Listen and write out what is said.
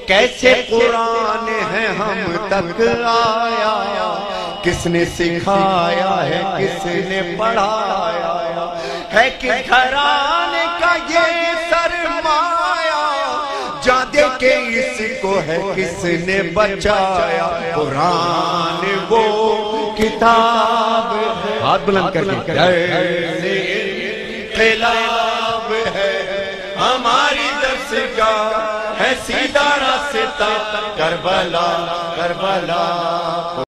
कैसे कुरान है हम तक आया, किसने सिखाया है, किसने पढ़ाया है, किस घराने का ये सरमाया, जा दे के इसको है किसने बचाया। कुरान वो किताब, हाथ बुलंद करके खिलाफ है, हमारी दरसगाह है सीधा रास्ता करबला करबला।